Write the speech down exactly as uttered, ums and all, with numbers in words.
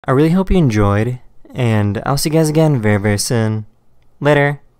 I really hope you enjoyed, and I'll see you guys again very, very soon. Later.